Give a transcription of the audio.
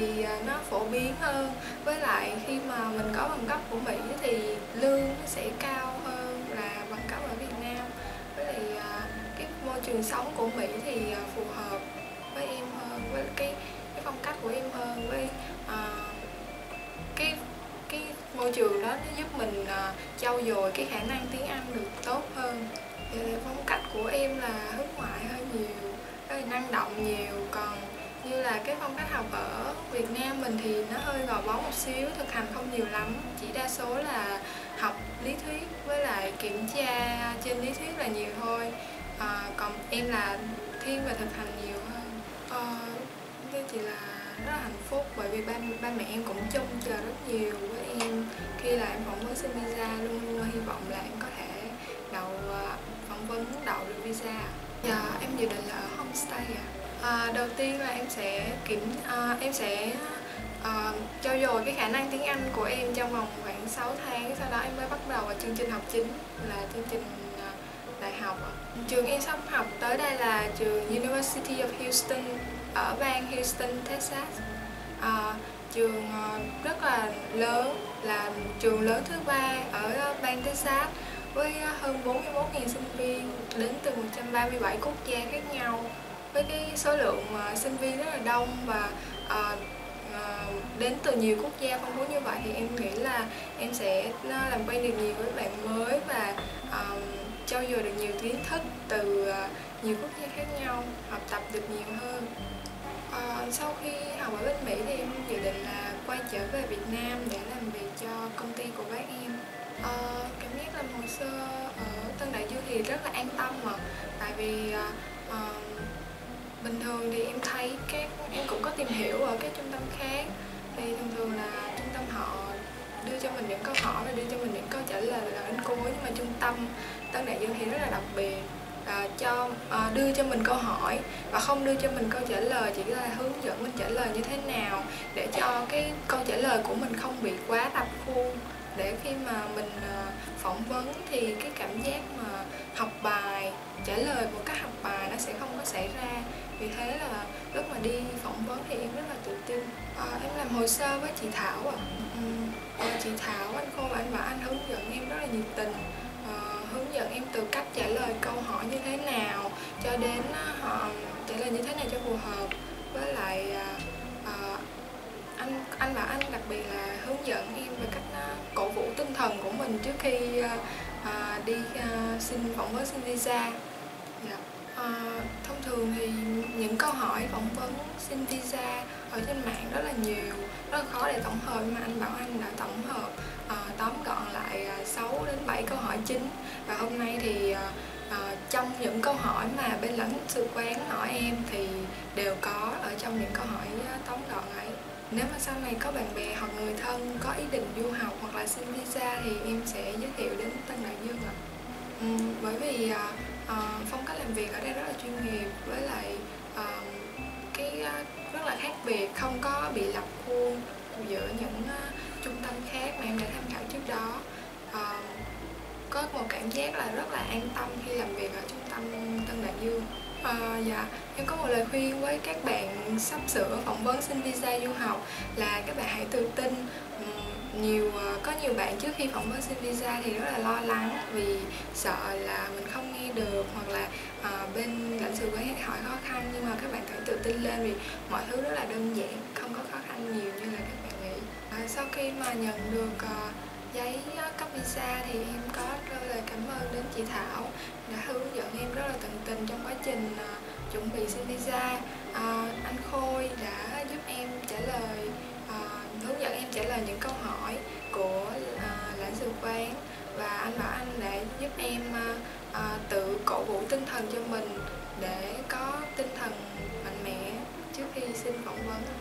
thì nó phổ biến hơn, với lại khi mà mình có bằng cấp của Mỹ thì lương nó sẽ cao hơn là bằng cấp ở Việt Nam. Với lại cái môi trường sống của Mỹ thì phù hợp với em hơn, với cái phong cách của em hơn, với cái môi trường đó nó giúp mình trau dồi cái khả năng tiếng Anh được tốt hơn. Thì phong cách của em là hướng ngoại hơi nhiều, rất là năng động nhiều, còn như là cái phong cách học ở Việt Nam mình thì nó hơi gò bó một xíu, thực hành không nhiều lắm, chỉ đa số là học lý thuyết với lại kiểm tra trên lý thuyết là nhiều thôi. Còn em là thiên về thực hành nhiều hơn. Em chỉ là rất là hạnh phúc bởi vì ba mẹ em cũng trông chờ rất nhiều với em khi là em phỏng vấn xin visa, luôn luôn hy vọng là em có thể phỏng vấn đậu được visa. Giờ em dự định là ở homestay đầu tiên là em sẽ trau dồi cái khả năng tiếng Anh của em trong vòng khoảng 6 tháng, sau đó em mới bắt đầu vào chương trình học chính là chương trình đại học. Trường em sắp học tới đây là trường University of Houston ở bang Houston, Texas. Trường rất là lớn, là trường lớn thứ 3 ở bang Texas với hơn 41.000 sinh viên đến từ 137 quốc gia khác nhau. Với cái số lượng sinh viên rất là đông và đến từ nhiều quốc gia phong phú như vậy thì em nghĩ là em sẽ làm quen được nhiều với bạn mới và trau dồi được nhiều kiến thức từ nhiều quốc gia khác nhau, học tập được nhiều hơn. Sau khi học ở bên Mỹ thì em dự định là quay trở về Việt Nam để làm việc cho công ty của bác em. Cảm giác làm hồ sơ ở Tân Đại Dương thì rất là an tâm tại vì bình thường thì em thấy em cũng có tìm hiểu ở các trung tâm khác, thì thường thường là trung tâm họ đưa cho mình những câu hỏi và đưa cho mình những câu trả lời là đến cuối, nhưng mà trung tâm Tân Đại Dương thì rất là đặc biệt, đưa cho mình câu hỏi và không đưa cho mình câu trả lời, chỉ là hướng dẫn mình trả lời như thế nào để cho cái câu trả lời của mình không bị quá rập khuôn, để khi mà mình phỏng vấn thì cái cảm giác mà học bài, trả lời một cách học bài nó sẽ không có xảy ra. Vì thế là lúc mà đi phỏng vấn thì em rất là tự tin. Em làm hồ sơ với chị Thảo chị Thảo, anh Khôi, anh bảo anh hướng dẫn em rất là nhiệt tình, hướng dẫn em từ cách trả lời câu hỏi như thế nào cho đến họ trả lời như thế nào cho phù hợp. Với lại anh bảo anh đặc biệt là hướng dẫn em về cách cổ vũ tinh thần của mình trước khi đi xin phỏng vấn xin visa. Thông thường thì những câu hỏi phỏng vấn xin visa ở trên mạng rất là nhiều, rất là khó để tổng hợp, mà anh bảo anh đã tổng hợp tóm gọn lại 6 đến 7 câu hỏi chính. Và hôm nay thì trong những câu hỏi mà bên lãnh sự quán hỏi em thì đều có ở trong những câu hỏi tóm gọn ấy. Nếu mà sau này có bạn bè hoặc người thân có ý định du học hoặc là xin visa thì em sẽ giới thiệu đến Tân Đại Dương ạ. Bởi vì phong cách làm việc ở đây rất là chuyên nghiệp, với lại rất là khác biệt, không có bị lập khuôn giữa những trung tâm khác mà em đã tham khảo trước đó. Có một cảm giác là rất là an tâm khi làm việc ở trung tâm Tân Đại Dương. Dạ, em có một lời khuyên với các bạn sắp sửa phỏng vấn xin visa du học là các bạn hãy tự tin. Có nhiều bạn trước khi phỏng vấn xin visa thì rất là lo lắng vì sợ là mình không nghe được, hoặc là bên lãnh sự quán hỏi khó khăn, nhưng mà các bạn phải tự tin lên vì mọi thứ rất là đơn giản, không có khó khăn nhiều như là các bạn nghĩ. Sau khi mà nhận được giấy cấp visa thì em có đôi lời cảm ơn đến chị Thảo đã hướng dẫn em rất là tận tình trong quá trình chuẩn bị xin visa. Anh Khôi đã giúp em trả lời, hướng dẫn em trả lời những câu hỏi của lãnh sự quán, và anh Bảo Anh đã giúp em tự cổ vũ tinh thần cho mình để có tinh thần mạnh mẽ trước khi xin phỏng vấn.